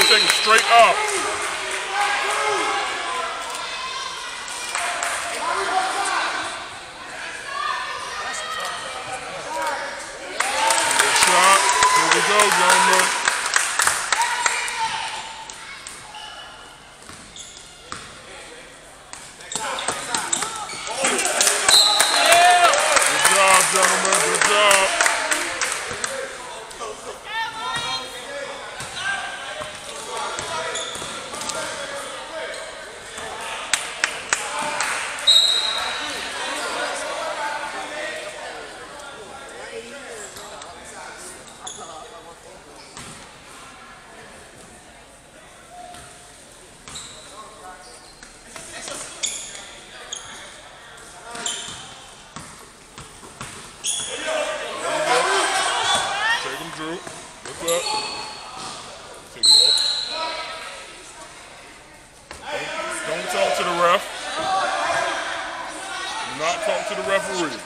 take it straight up. Good shot. Here we go, gentlemen. Good job, gentlemen. Good job. Drew, what's up? Take it off. Don't talk to the ref. Do not talk to the referee.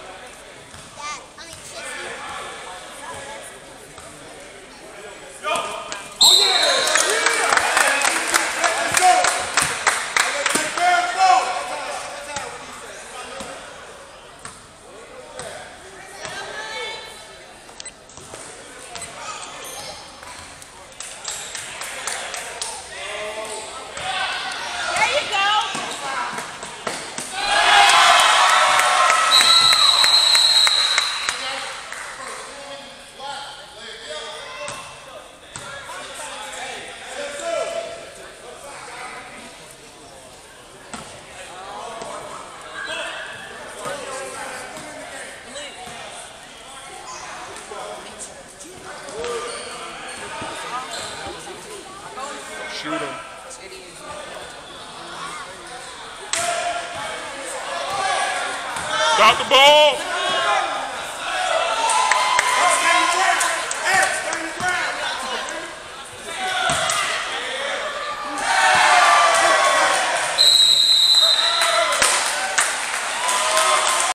Shoot him. Stop the ball.